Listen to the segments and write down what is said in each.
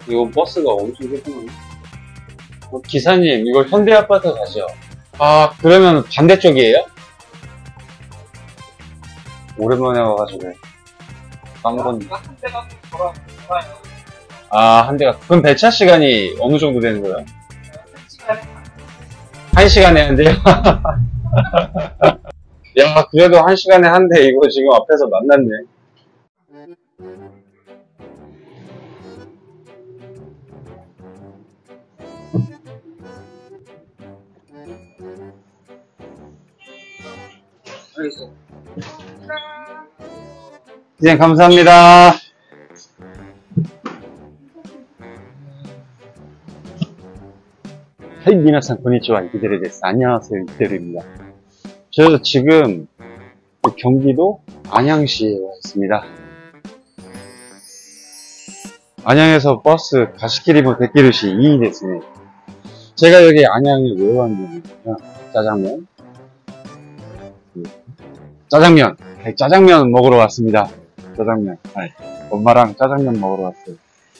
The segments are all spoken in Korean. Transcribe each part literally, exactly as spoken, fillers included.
이거 버스가 엄청 조그만해. 어, 기사님, 이거 현대아파트 가죠? 아, 그러면 반대쪽이에요? 오랜만에 와가지고. 깜건. 한 대가 돌아, 돌아요. 아, 한 대가. 그럼 배차 시간이 어느 정도 되는 거예요? 한 시간에. 한 시간에 한 대요? 야, 그래도 한 시간에 한 대, 이거 지금 앞에서 만났네. 알겠어. 네, 감사합니다. 하이, 미나상, 고니치와, 이대로 데스. 안녕하세요, 이대로입니다. 저도 지금 경기도 안양시에 와 있습니다. 안양에서 버스 가시키리모 데키르시 이이 데스네. 제가 여기 안양에 왜 왔냐면, 짜장면. 짜장면. 짜장면 먹으러 왔습니다. 짜장면. 아이, 엄마랑 짜장면 먹으러 왔어요.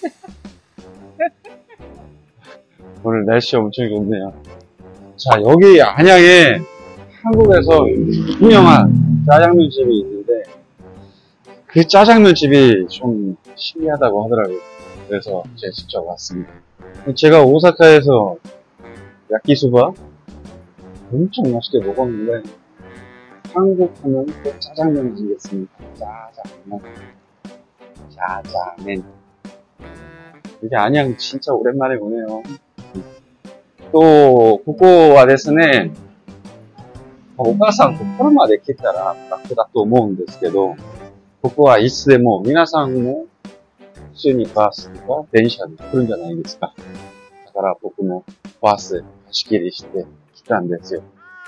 오늘 날씨 엄청 좋네요. 자, 여기 안양에 한국에서 유명한 짜장면 집이 있는데, 그 짜장면 집이 좀 신기하다고 하더라고요. 그래서 제가 직접 왔습니다. 제가 오사카에서 야끼소바 엄청 맛있게 먹었는데, 한국 하면 또 짜장면이 생겼습니다. 짜장면. 짜장면. 이게 안양 진짜 오랜만에 보네요. 또, 고코와 데스네, お母さんと車で来たら楽だと思うんですけど、ここはいつでも皆さんも普通にバスとか電車で来るんじゃないですか。だから僕もバス貸し切りして来たんですよ。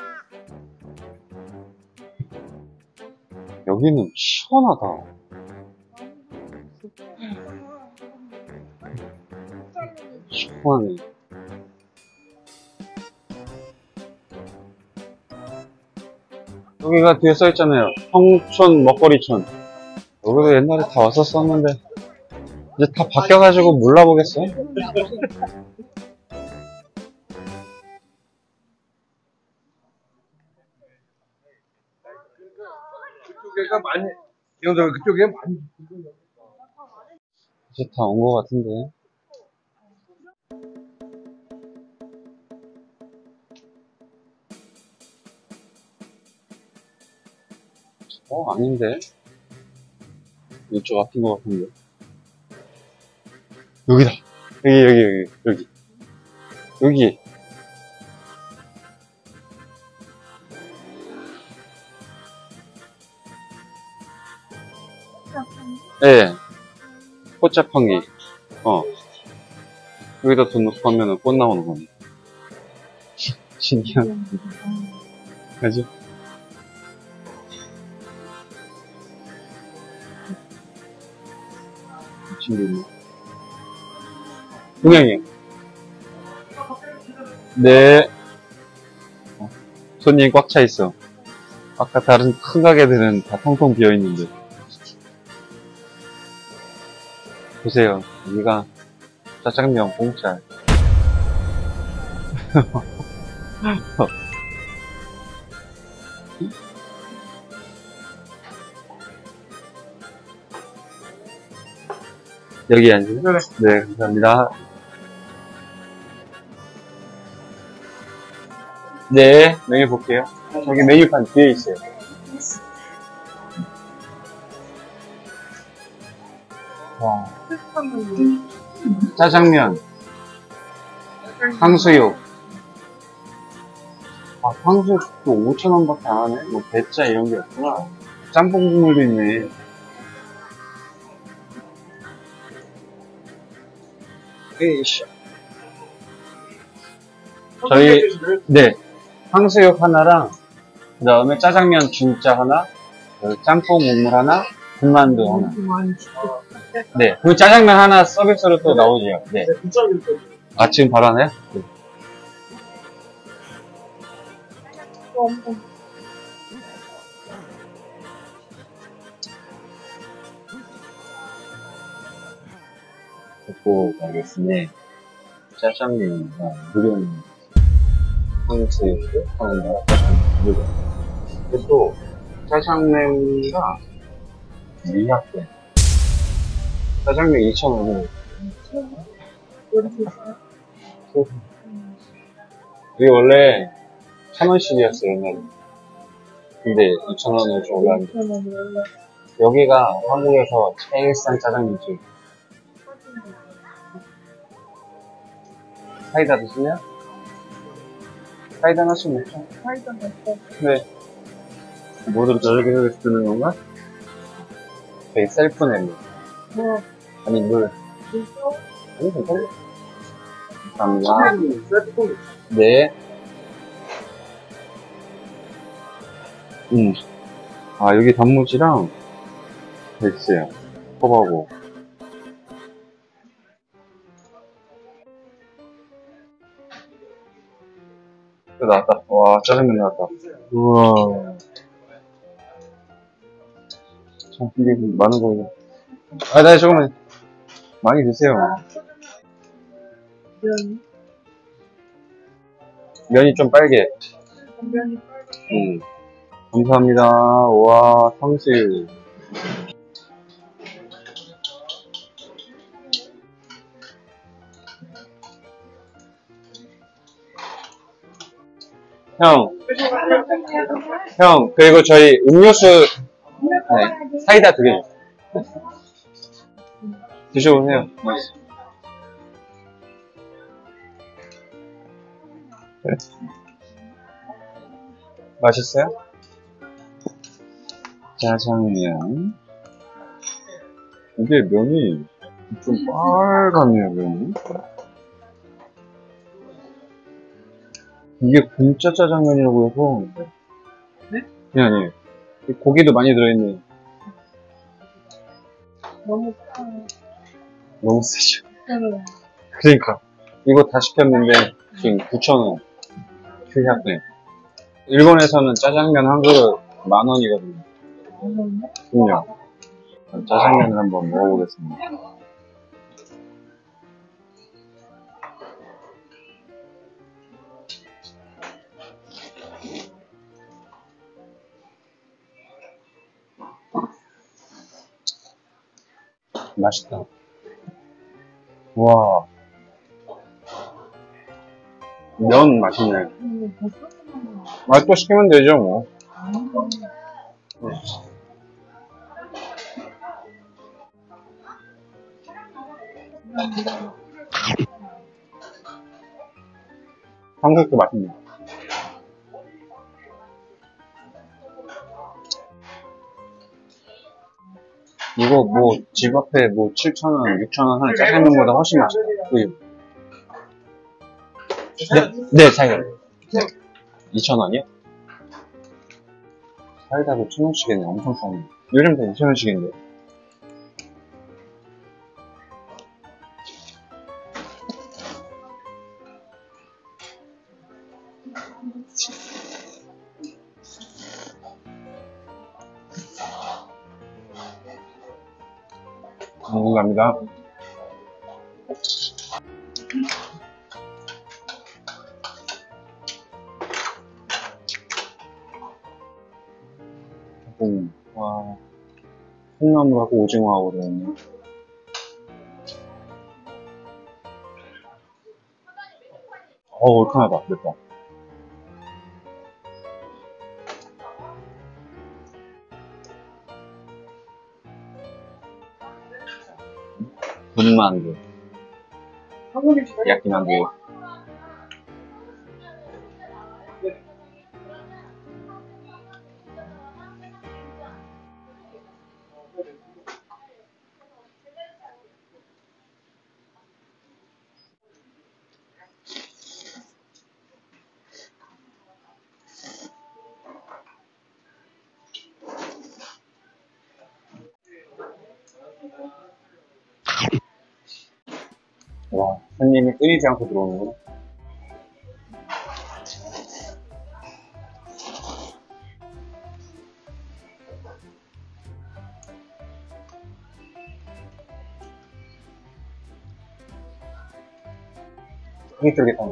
여기는 시원하다. 시원하네. 여기가 뒤에 써있잖아요. 성촌 먹거리촌. 여기도 옛날에 다 왔었었는데 이제 다 바뀌어가지고 몰라보겠어요. 그쪽에가 많이, 영상 그쪽에 많이. 이제 다 온 것 같은데. 어, 아닌데? 이쪽 앞인 것 같은데. 여기다! 여기, 여기, 여기, 여기. 여기. 예. 네. 꽃자판기. 어. 여기다 돈 넣고 하면은 꽃 나오는 거네. 신기한. 그지? 친구 있네. 동양이요. 네. 어, 손님 꽉 차 있어. 아까 다른 큰 가게들은 다 텅텅 비어 있는데. 보세요. 여기가 짜장면 공짜. 여기 앉으세요. 네, 감사합니다. 네, 메뉴 볼게요. 저기 메뉴판 뒤에 있어요. 와. 짜장면, 탕수육. 아, 탕수육도 오천 원밖에 안 하네? 뭐, 배짜 이런 게 없구나. 짬뽕 국물도 있네. 에이씨. 저희, 네. 탕수육 하나랑, 그 다음에 짜장면 중짜 하나, 짬뽕 국물 하나, 군만두 하나. 네. 그 짜장면 하나 서비스로 또 나오죠. 네. 아, 지금 바로 하나요? 네. ここがですね、짜장면가 무료입니다. 한국에서 하는 나라 짜장면 무료. 근데 또 짜장면가 미약해. 짜장면 이천 원은 이게 원래 천 원씩이었어요, 옛날에. 근데 이천 원으로 좀 올랐는데. 여기가 한국에서 제일 싼 짜장면집. 사이다 드실래요? 사이다 하나씩 먹자. 사이다 먹자. 네. 뭐를 저렇게 쓰는 건가? 저희 셀프 냅니다. 뭐, 아니, 물. 있어? 아니, 괜찮아요. 감사합니다. 네. 음. 아, 여기 단무지랑 있어요. 호박고. 나왔다. 와, 짜장면 나왔다. 우와. 참, 이게 많은 거예요. 아, 나 조금만. 많이 드세요. 면이? 면이 좀 빨개. 면이 빨갛게. 음. 감사합니다. 와, 탕수육. 형, 형, 그리고 저희 음료수, 네, 사이다 두 개 주세요. 드셔보세요. 맛있어. 네. 맛있어요? 짜장면. 이게 면이 좀 빨갛네요, 면이. 이게 공짜 짜장면이라고 해서. 네? 네, 아니에요. 고기도 많이 들어있네. 너무 싸요. 너무 세죠. 네. 그러니까. 이거 다 시켰는데, 지금 구천 원. 휴학네. 일본에서는 짜장면 한 그릇 만 원이거든요. 맛있네? 그럼요. 짜장면을 한번 먹어보겠습니다. 맛있다. 와. 면 맛있네. 음, 볶음면. 아, 또 시키면 되죠, 뭐. 네. 한국도 맛있네. 이거 뭐, 집 앞에 뭐, 칠천 원, 육천 원 하는 짜장면보다 훨씬 맛있다. 그죠? 네, 네, 사이다. 네. 이천 원이요? 사이다도 천 원씩이네. 엄청 싸네. 요즘 다 이천 원씩인데. 감사합니다. 음, 와, 콩나물하고 오징어하고 들어있네. 어, 얼큰하다. 맵다. 군만두, 야끼만두. 와, 손님이 끊이지 않고 들어오는구나. 되게 쫄깃하네.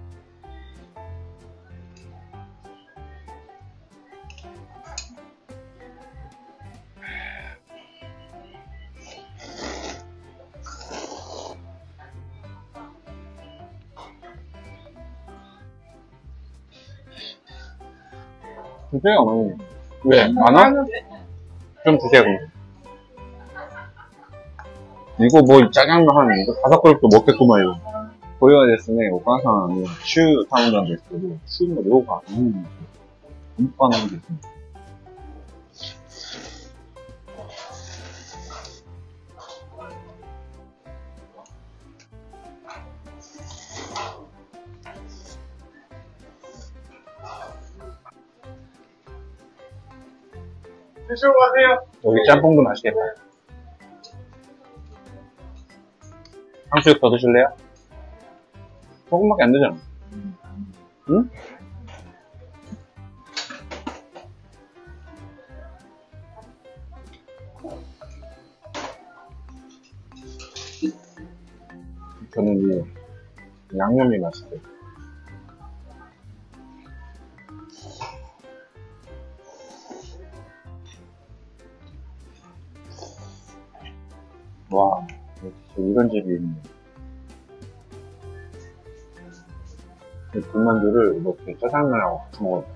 진짜요? 어머니. 왜? 많아? 좀 드세요, 그럼. 이거 뭐 짜장면 한 이거 다섯 그릇도 먹겠구만 이거. これはですね、お母さんにシュー頼んだんですけど、シューの量が多いんですよ。半端ないですね。드셔보세요. 여기 짬뽕도 맛있겠다. 탕수육 더 드실래요? 조금밖에 안 되잖아. 응? 저는 이 양념이 맛있어요. 와, 이런 집이 있네. 이 군만두를 이렇게 짜장면하고 같이 먹어요.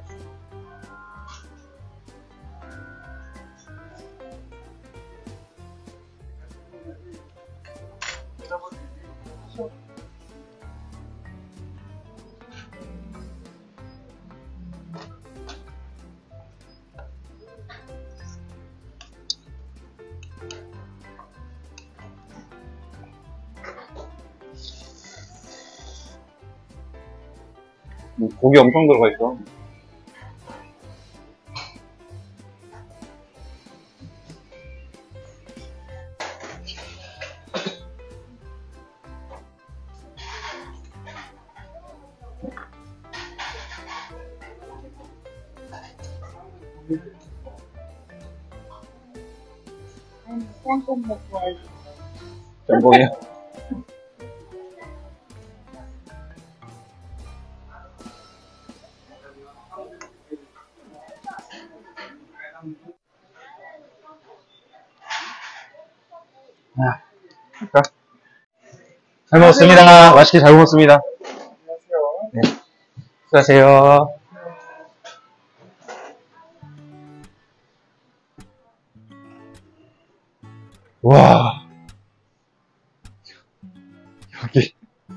고기 엄청 들어가 있어. 짬뽕 먹고 와야지. 짬뽕이요? 아, 그럴까? 잘 먹었습니다. 맛있게 잘 먹었습니다. 안녕하세요. 네. 수고하세요. 와. 여기.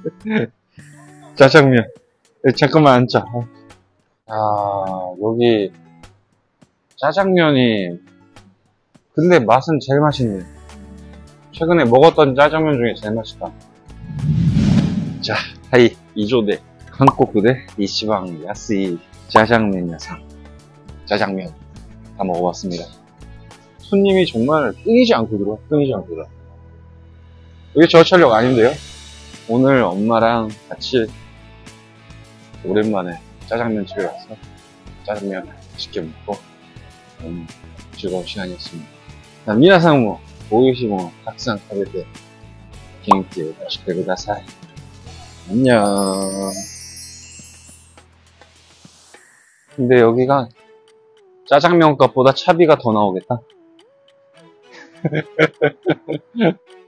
짜장면. 네, 잠깐만 앉자. 아, 여기. 짜장면이. 근데 맛은 제일 맛있네. 최근에 먹었던 짜장면 중에 제일 맛있다. 자, 하이, 이조대. 한국의 이시방 야스이 짜장면 야상. 짜장면. 다 먹어봤습니다. 손님이 정말 끊이지 않고 들어와. 끊이지 않고 들어와. 이게 저 촬영 아닌데요? 오늘 엄마랑 같이 오랜만에 짜장면 집에 와서 짜장면 맛있게 먹고 너무 즐거운 시간이었습니다. 자, 미나상 뭐, 오이시 뭐, 탁상 타베테, genki 오시테 쿠다사이. 안녕. 근데 여기가 짜장면 값보다 차비가 더 나오겠다.